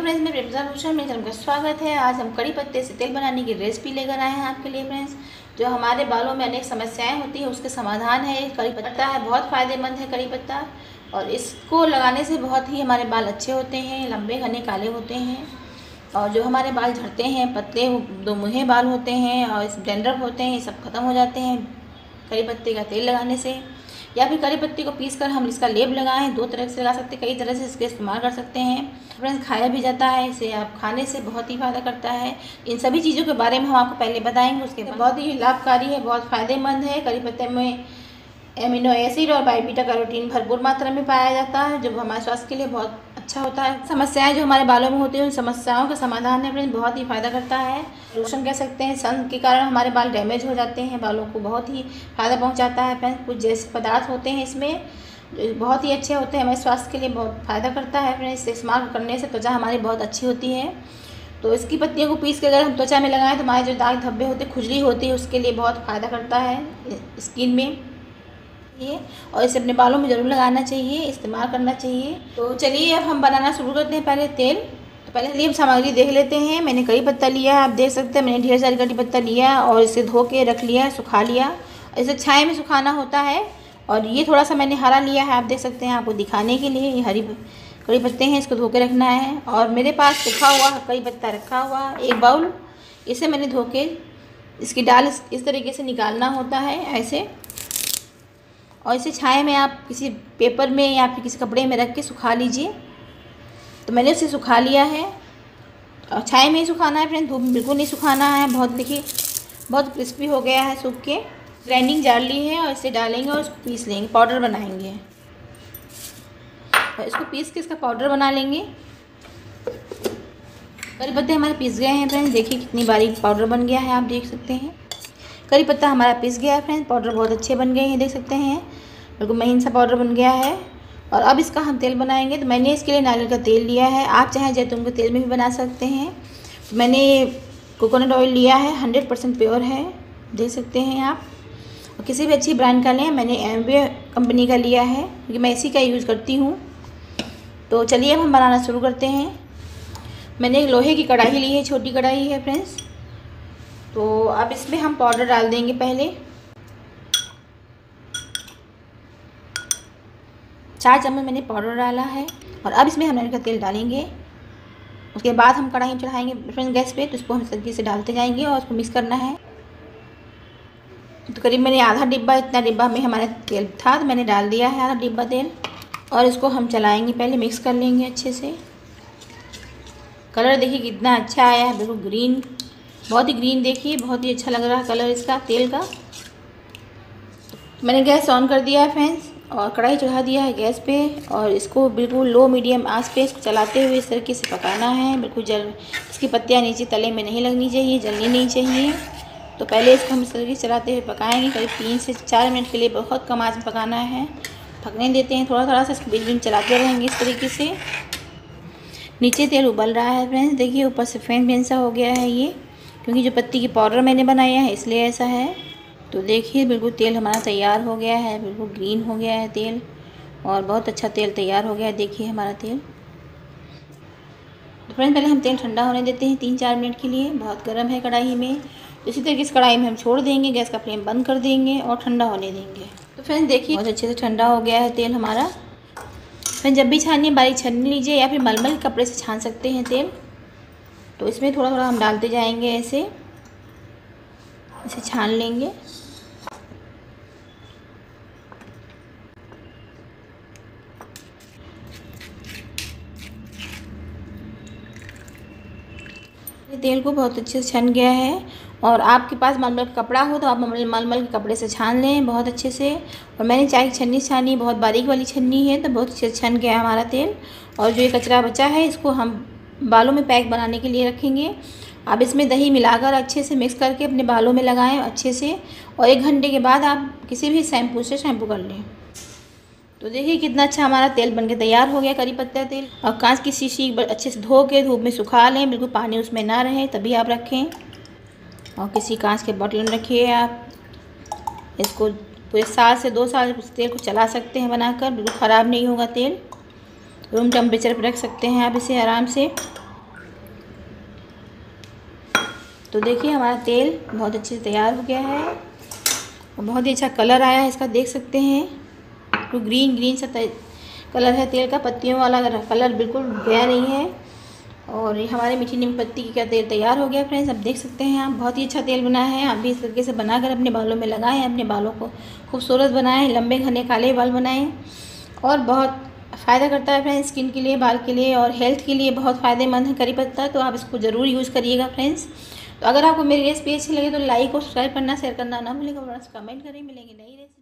Friends, मैं प्रेमजा भूषण, मेरे channel का स्वागत है। आज हम कड़ी पत्ते से तेल बनाने की रेसिपी लेकर आए हैं आपके लिए फ्रेंड्स। जो हमारे बालों में अनेक समस्याएं होती हैं उसके समाधान है कड़ी पत्ता है। बहुत फ़ायदेमंद है कड़ी पत्ता, और इसको लगाने से बहुत ही हमारे बाल अच्छे होते हैं, लंबे घने काले होते हैं। और जो हमारे बाल झड़ते हैं, पतले दो मुँहे बाल होते हैं और डैंड्रफ होते हैं, ये सब खत्म हो जाते हैं कड़ी पत्ते का तेल लगाने से। या फिर कड़ी पत्ती को पीसकर हम इसका लेप लगाएं। दो तरह से लगा सकते हैं, कई तरह से इसका इस्तेमाल कर सकते हैं फ्रेंड्स। खाया भी जाता है इसे, आप खाने से बहुत ही फ़ायदा करता है। इन सभी चीज़ों के बारे में हम आपको पहले बताएंगे। उसके बाद बहुत ही लाभकारी है, बहुत फ़ायदेमंद है। कड़ी पत्ते में एमिनो एसिड और बीटा कैरोटीन भरपूर मात्रा में पाया जाता है, जो हमारे स्वास्थ्य के लिए बहुत अच्छा होता है। समस्याएं जो हमारे बालों में होती हैं उन समस्याओं का समाधान है फ्रेंड्स, बहुत ही फ़ायदा करता है। लोशन कह सकते हैं, सन के कारण हमारे बाल डैमेज हो जाते हैं, बालों को बहुत ही फ़ायदा पहुंचाता है फ्रेंड्स। कुछ जैसे पदार्थ होते हैं इसमें बहुत ही अच्छे होते हैं, हमारे स्वास्थ्य के लिए बहुत फ़ायदा करता है फ्रेंड्स। इसे इस्तेमाल करने से त्वचा हमारी बहुत अच्छी होती है। तो इसकी पत्तियों को पीस के अगर हम त्वचा में लगाएं तो हमारे जो दाग धब्बे होते हैं, खुजली होती है, उसके लिए बहुत फ़ायदा करता है स्किन में ये। और इसे अपने बालों में ज़रूर लगाना चाहिए, इस्तेमाल करना चाहिए। तो चलिए अब हम बनाना शुरू करते हैं। पहले तेल, तो पहले लिए हम सामग्री देख लेते हैं। मैंने कड़ी पत्ता लिया है, आप देख सकते हैं मैंने ढेर सारी कड़ी पत्ता लिया और इसे धो के रख लिया है, सुखा लिया। इसे छाया में सुखाना होता है। और ये थोड़ा सा मैंने हरा लिया है, आप देख सकते हैं, आपको दिखाने के लिए। ये हरी कड़ी पत्ते हैं, इसको धो के रखना है। और मेरे पास सूखा हुआ कड़ी पत्ता रखा हुआ एक बाउल, इसे मैंने धो के इसकी डाल इस तरीके से निकालना होता है ऐसे। और इसे छाया में आप किसी पेपर में या फिर किसी कपड़े में रख के सुखा लीजिए। तो मैंने उसे सुखा लिया है, और छाया में ही सुखाना है फ्रेंड, धूप में बिल्कुल नहीं सुखाना है। बहुत देखिए बहुत क्रिस्पी हो गया है सूख के। ग्राइंडिंग जार ली है और इसे डालेंगे और इसको पीस लेंगे, पाउडर बनाएंगे। और इसको पीस के इसका पाउडर बना लेंगे। कड़ी पत्ते हमारे पीस गए हैं फ्रेंड्स, देखिए कितनी बारीक पाउडर बन गया है, आप देख सकते हैं। कड़ी पत्ता हमारा पीस गया है फ्रेंड्स, पाउडर बहुत अच्छे बन गए हैं, देख सकते हैं, बिल्कुल महीन सा पाउडर बन गया है। और अब इसका हम तेल बनाएंगे। तो मैंने इसके लिए नारियल का तेल लिया है, आप चाहें जैतून के तेल में भी बना सकते हैं। तो मैंने कोकोनट ऑयल लिया है, 100% प्योर है, देख सकते हैं आप। और किसी भी अच्छी ब्रांड का लें, मैंने एमवे कंपनी का लिया है क्योंकि मैं इसी का यूज़ करती हूँ। तो चलिए अब हम बनाना शुरू करते हैं। मैंने एक लोहे की कढ़ाई ली है, छोटी कढ़ाई है फ्रेंड्स। तो अब इसमें हम पाउडर डाल देंगे पहले। 4 चम्मच मैंने पाउडर डाला है। और अब इसमें हम नारियल का तेल डालेंगे। उसके बाद हम कढ़ाई में चढ़ाएंगे फ्रेंड्स गैस पे, तो इसको हम तरीके से डालते जाएंगे और उसको मिक्स करना है। तो करीब मैंने आधा डिब्बा, इतना डिब्बा में हमारा तेल था, तो मैंने डाल दिया है आधा डिब्बा तेल। और इसको हम चलाएंगे, पहले मिक्स कर लेंगे अच्छे से। कलर देखिए कितना अच्छा आया है, बिल्कुल ग्रीन, बहुत ही ग्रीन, देखिए बहुत ही अच्छा लग रहा है कलर इसका तेल का। मैंने गैस ऑन कर दिया है फ्रेंड्स और कढ़ाई चढ़ा दिया है गैस पे। और इसको बिल्कुल लो मीडियम आंच पे इसको चलाते हुए इस तरीके से पकाना है। बिल्कुल इसकी पत्तियाँ नीचे तले में नहीं लगनी चाहिए, जलनी नहीं चाहिए। तो पहले इसको हम इस तरीके से चलाते हुए पकाएंगे करीब 3 से 4 मिनट के लिए। बहुत कम आंच में पकाना है, पकने देते हैं थोड़ा थोड़ा सा, इसको बीच बीच चलाते रहेंगे इस तरीके से। नीचे तेल उबल रहा है फ्रेंड्स, देखिए ऊपर से फेन फेन सा हो गया है ये, क्योंकि जो पत्ती की पाउडर मैंने बनाया है इसलिए ऐसा है। तो देखिए बिल्कुल तेल हमारा तैयार हो गया है, बिल्कुल ग्रीन हो गया है तेल, और बहुत अच्छा तेल तैयार हो गया है, देखिए हमारा तेल। तो फ्रेंड्स पहले हम तेल ठंडा होने देते हैं 3-4 मिनट के लिए। बहुत गर्म है कढ़ाई में, तो इसी तरीके से कढ़ाई में हम छोड़ देंगे, गैस का फ्लेम बंद कर देंगे और ठंडा होने देंगे। तो फ्रेंड्स देखिए बहुत अच्छे से ठंडा हो गया है तेल हमारा। फ्रेंड्स जब भी छानिए बारीक छान लीजिए, या फिर मलमल के कपड़े से छान सकते हैं तेल। तो इसमें थोड़ा थोड़ा हम डालते जाएंगे, ऐसे इसे छान लेंगे। तेल को बहुत अच्छे से छन गया है। और आपके पास मलमल का कपड़ा हो तो आप मलमल के कपड़े से छान लें बहुत अच्छे से। और मैंने चाय की छन्नी छानी, बहुत बारीक वाली छन्नी है, तो बहुत अच्छे से छन गया हमारा तेल। और जो ये कचरा बचा है इसको हम बालों में पैक बनाने के लिए रखेंगे। आप इसमें दही मिलाकर अच्छे से मिक्स करके अपने बालों में लगाएं अच्छे से। और 1 घंटे के बाद आप किसी भी शैम्पू से शैम्पू कर लें। तो देखिए कितना अच्छा हमारा तेल बनके तैयार हो गया, कड़ी पत्ता तेल। और कांच की शीशी अच्छे से धो के धूप में सुखा लें, बिल्कुल पानी उसमें ना रहे, तभी आप रखें। और किसी कांच के बॉटल में रखिए आप। इसको पूरे 1 से 2 साल उस तेल को चला सकते हैं बनाकर, बिल्कुल ख़राब नहीं होगा तेल। रूम टेम्परेचर पर रख सकते हैं आप इसे आराम से। तो देखिए हमारा तेल बहुत अच्छे से तैयार हो गया है और बहुत ही अच्छा कलर आया है इसका, देख सकते हैं। तो ग्रीन ग्रीन सा कलर है तेल का, पत्तियों वाला कलर बिल्कुल गया नहीं है। और ये हमारे मीठी नीम पत्ती का तेल तैयार हो गया फ्रेंड्स। अब देख सकते हैं आप, बहुत ही अच्छा तेल बना है। आप भी इस तरीके से बनाकर अपने बालों में लगाएं, अपने बालों को खूबसूरत बनाएं, लंबे घने काले बाल बनाएं। और बहुत फ़ायदा करता है फ्रेंड्स, स्किन के लिए, बाल के लिए और हेल्थ के लिए बहुत फ़ायदेमंद है करी पत्ता। तो आप इसको ज़रूर यूज़ करिएगा फ्रेंड्स। तो अगर आपको मेरी रेसिपी अच्छी लगे तो लाइक और सब्सक्राइब करना, शेयर करना ना भूलिएगा। कमेंट करें। मिलेंगे नई रेसिपी।